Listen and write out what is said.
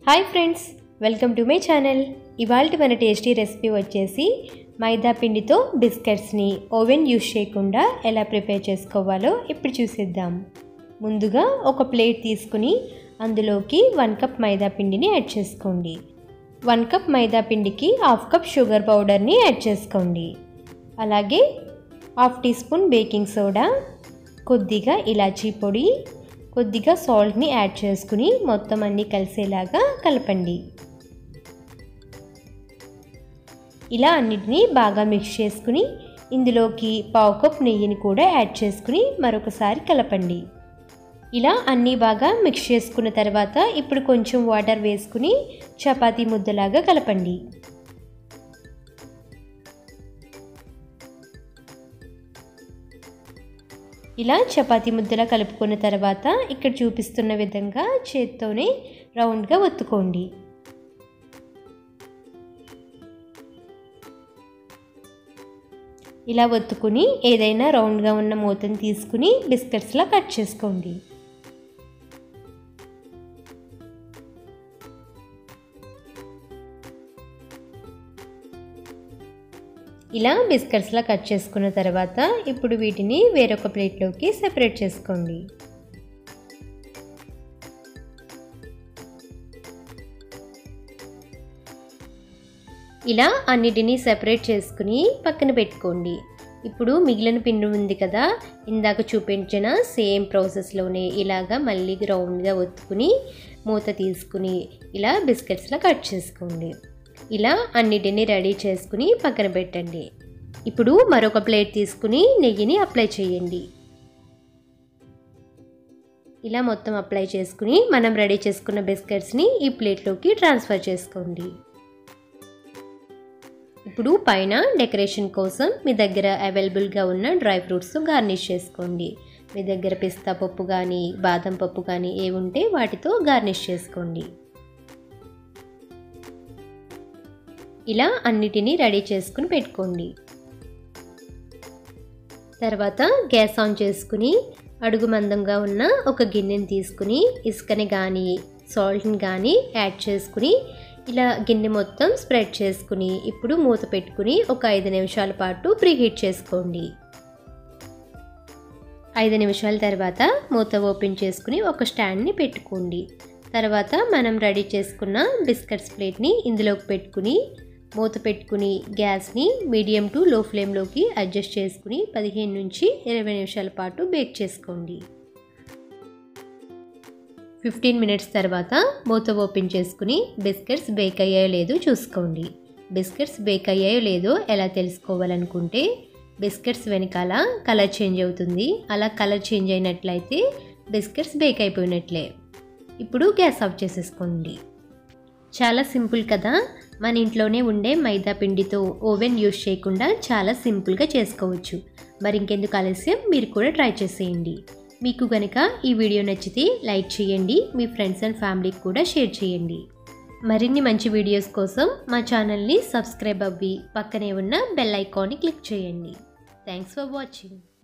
Hi friends, welcome to my channel. ఇవాల్టి మన tasty recipe వచ్చేసి మైదా పిండితో బిస్కెట్స్ని ఓవెన్ యూస్ చేయకుండా ఎలా ప్రిపేర్ చేసుకోవాలో ఇప్పుడు చూసేద్దాం. ముందుగా ఒక ప్లేట్ తీసుకుని అందులోకి 1 కప్ మైదా పిండిని యాడ్ చేసుకోండి. 1 కప్ మైదా పిండికి 1/2 కప్ షుగర్ పౌడర్ని యాడ్ చేసుకోండి. అలాగే 1/2 టీ స్పూన్ బేకింగ్ సోడా, కొద్దిగా ఇలాచీ పొడి, కొద్దిగా సాల్ట్ని యాడ్ చేసుకుని మొత్తం అన్నీ కలిసేలాగా కలపండి. ఇలా అన్నిటినీ బాగా మిక్స్ చేసుకుని ఇందులోకి 1/2 కప్ నెయ్యిని కూడా యాడ్ చేసుకుని మరొకసారి కలపండి. ఇలా అన్నీ బాగా మిక్స్ చేసుకున్న తర్వాత ఇప్పుడు కొంచెం వాటర్ వేసుకుని చపాతీ ముద్దలాగా కలపండి. ఇలా చపాతీ ముద్దలా కలుపుకున్న తర్వాత ఇక్కడ చూపిస్తున్న విధంగా చేత్తోనే రౌండ్గా ఒత్తుకోండి. ఇలా ఒత్తుకుని ఏదైనా రౌండ్గా ఉన్న మూతను తీసుకుని బిస్కెట్స్లా కట్ చేసుకోండి. ఇలా బిస్కెట్స్లా కట్ చేసుకున్న తర్వాత ఇప్పుడు వీటిని వేరొక ప్లేట్లోకి సెపరేట్ చేసుకోండి. ఇలా అన్నిటినీ సెపరేట్ చేసుకుని పక్కన పెట్టుకోండి. ఇప్పుడు మిగిలిన పిండి ఉంది కదా, ఇందాక చూపించిన సేమ్ ప్రాసెస్లోనే ఇలాగా మళ్ళీ రౌండ్గా ఒత్తుకుని మూత తీసుకుని ఇలా బిస్కెట్స్లా కట్ చేసుకోండి. ఇలా అన్నిటినీ రెడీ చేసుకుని పక్కన పెట్టండి. ఇప్పుడు మరొక ప్లేట్ తీసుకుని నెయ్యిని అప్లై చేయండి. ఇలా మొత్తం అప్లై చేసుకుని మనం రెడీ చేసుకున్న బిస్కెట్స్ని ఈ ప్లేట్లోకి ట్రాన్స్ఫర్ చేసుకోండి. ఇప్పుడు పైన డెకరేషన్ కోసం మీ దగ్గర అవైలబుల్గా ఉన్న డ్రై ఫ్రూట్స్ గార్నిష్ చేసుకోండి. మీ దగ్గర పిస్తా పప్పు కానీ బాదం పప్పు కానీ ఏవి ఉంటే వాటితో గార్నిష్ చేసుకోండి. ఇలా అన్నిటినీ రెడీ చేసుకుని పెట్టుకోండి. తర్వాత గ్యాస్ ఆన్ చేసుకుని అడుగు మందంగా ఉన్న ఒక గిన్నెని తీసుకుని ఇసుకని కానీ సాల్ట్ని కానీ యాడ్ చేసుకుని ఇలా గిన్నె మొత్తం స్ప్రెడ్ చేసుకుని ఇప్పుడు మూత పెట్టుకుని ఒక 5 నిమిషాల పాటు ప్రీహీట్ చేసుకోండి. 5 నిమిషాల తర్వాత మూత ఓపెన్ చేసుకుని ఒక స్టాండ్ని పెట్టుకోండి. తర్వాత మనం రెడీ చేసుకున్న బిస్కెట్స్ ప్లేట్ని ఇందులోకి పెట్టుకుని మూత పెట్టుకుని గ్యాస్ని మీడియం టు లో ఫ్లేమ్లోకి అడ్జస్ట్ చేసుకుని 15 నుంచి 20 నిమిషాల పాటు బేక్ చేసుకోండి. 15 మినిట్స్ తర్వాత మూత ఓపెన్ చేసుకుని బిస్కెట్స్ బేక్ అయ్యాయో లేదో చూసుకోండి. బిస్కెట్స్ బేక్ అయ్యాయో లేదో ఎలా తెలుసుకోవాలనుకుంటే బిస్కెట్స్ వెనకాల కలర్ చేంజ్ అవుతుంది. అలా కలర్ చేంజ్ అయినట్లయితే బిస్కెట్స్ బేక్ అయిపోయినట్లే. ఇప్పుడు గ్యాస్ ఆఫ్ చేసేసుకోండి. చాలా సింపుల్ కదా, మన ఇంట్లోనే ఉండే మైదా పిండితో ఓవెన్ యూస్ చేయకుండా చాలా సింపుల్గా చేసుకోవచ్చు. మరి ఇంకెందుకు ఆలస్యం, మీరు కూడా ట్రై చేసేయండి. మీకు కనుక ఈ వీడియో నచ్చితే లైక్ చేయండి, మీ ఫ్రెండ్స్ అండ్ ఫ్యామిలీకి కూడా షేర్ చేయండి. మరిన్ని మంచి వీడియోస్ కోసం మా ఛానల్ని సబ్స్క్రైబ్ అవ్వి పక్కనే ఉన్న బెల్ ఐకాన్ని క్లిక్ చేయండి. Thanks for watching.